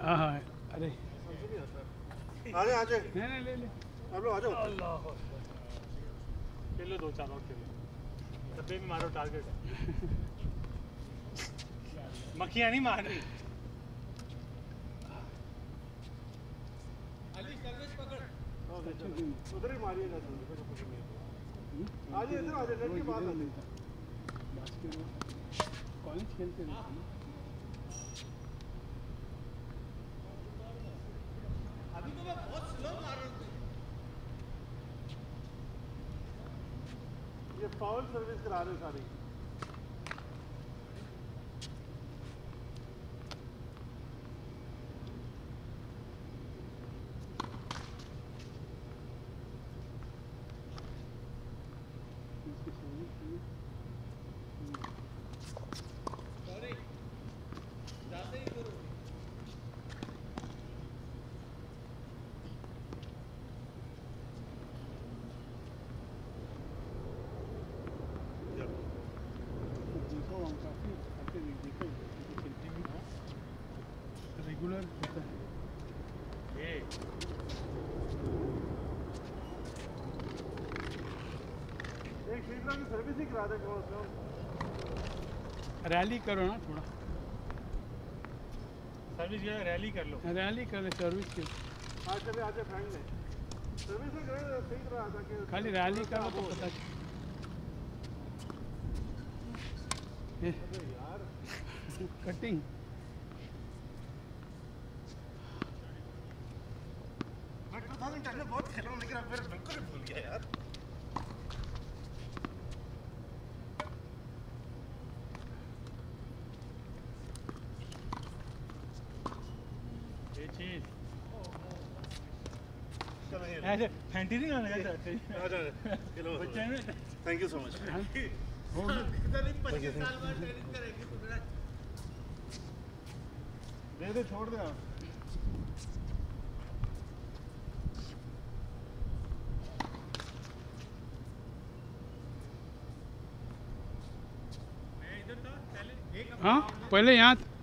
हाँ हाँ अरे आजे आजे नहीं नहीं ले ले आप लोग आ जाओ। अल्लाह खेलो 2-4 और खेलो डब्बे में मारो टारगेट मक्खियाँ नहीं मार रही उधर ही मारिए ना आज इधर आ जाए नेट के बाद कॉलेज खेलते रहते हैं अभी तो मैं बहुत स्लो मार रहा हूँ। ये फाउल सर्विस करा रहे सारी रेगुलर होता है एक शीतला की सर्विस ही करा दे रैली करो ना थोड़ा सर्विस जो है रैली कर लो रैली कर ले सर्विस के आज चले आजे फ्रेंड ने सर्विस ही करे सही तरह आता कि खाली रैली करो तो पता यार कटिंग मैं 2010 में बहुत खेला हूँ लेकिन अब फिर बिल्कुल ही भूल गया यार। ये चीज चलो ये ऐसे फैंटी नहीं आने का बच्चे में थैंक यू सो मच। हो गया 25 साल बाद ट्रेनिंग करेंगे तो दे दे छोड़ दे आप। हाँ पहले यहाँ